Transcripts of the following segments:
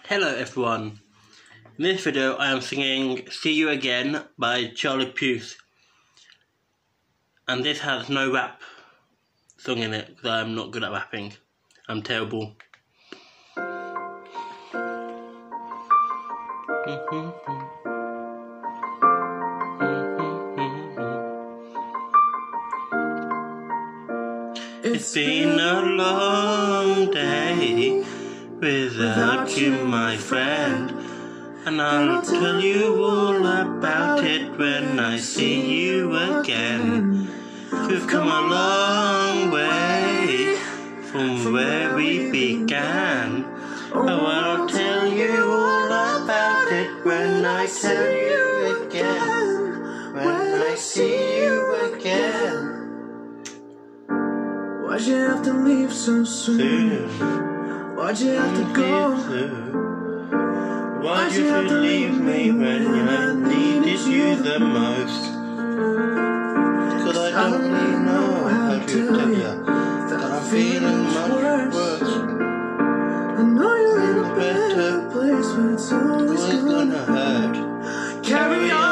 Hello everyone, in this video I am singing See You Again by Charlie Puth, and this has no rap song in it because I'm not good at rapping. I'm terrible. It's been a long day without you, my friend, and I'll tell you all about it when I see you again. We've come a long way from where we began. Oh, I'll tell you all about it when I tell you again, when I see you again. Why'd you have to leave so soon? Why'd you have to go? Why'd you have to leave me when I needed you the most? Cause I don't really know how to tell you that I'm feeling much worse. I know you're in a better place, but it's always gonna hurt. Carry on.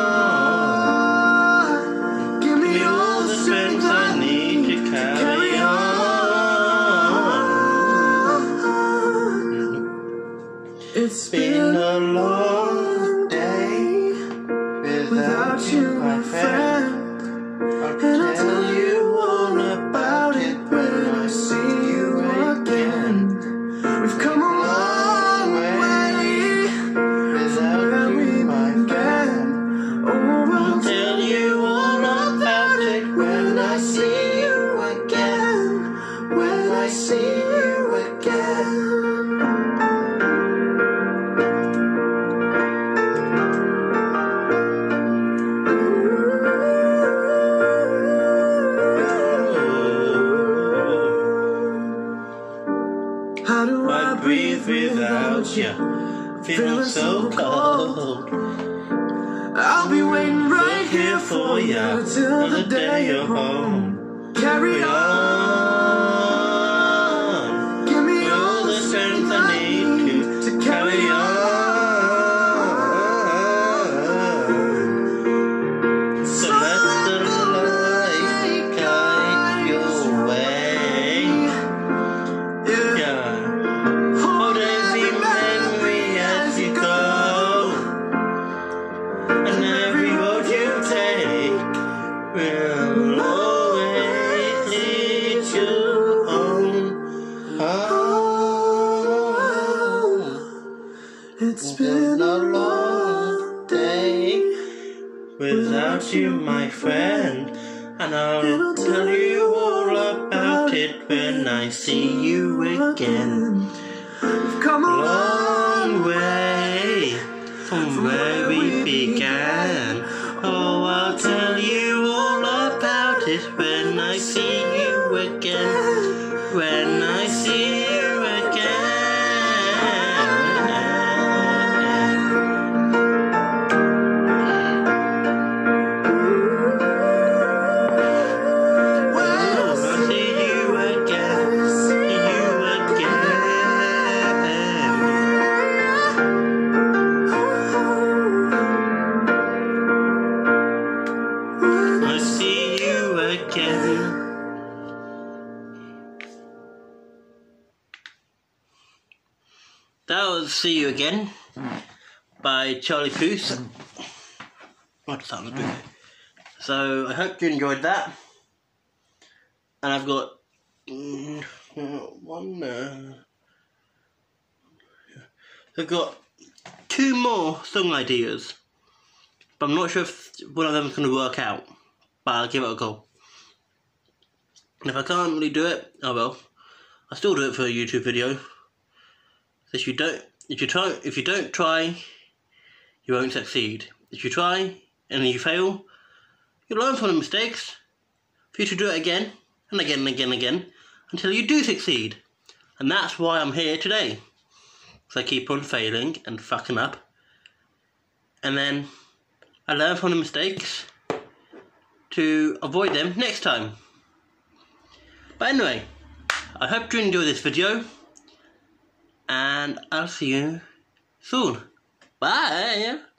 Give me all the strength I need to carry on. It's been a long day without you, my friend. I'll tell you all about it when I see you again. We've come a long way without you, my friend. Oh, I'll tell you all about it when I see you again. When I see you again. How do I Breathe without you, feeling so cold. I'll be waiting right Here for you till the day you're home. Carry on. Give me all the strength I need to carry on. So let the light guide your way. Yeah. Hold every memory as you go, and every road you take will always lead you home. It's been a long day without you, my friend, and I'll tell you all about it when I see you again. We've come a Long way from where we began. Oh, I'll tell you all about it when I see you again. When I see you again. When I see you again. See you again. I see you again. That was See You Again by Charlie Puth. What sounds good. So I hope you enjoyed that. And I've got I've got two more song ideas, but I'm not sure if one of them is going to work out, but I'll give it a go. And if I can't really do it, oh well, I'll still do it for a YouTube video. If you don't try, you won't succeed. If you try and you fail, you'll learn from the mistakes for you to do it again and again and again and again until you do succeed. And that's why I'm here today. So I keep on failing and fucking up, and then I learn from the mistakes to avoid them next time. But anyway, I hope you enjoyed this video, and I'll see you soon. Bye!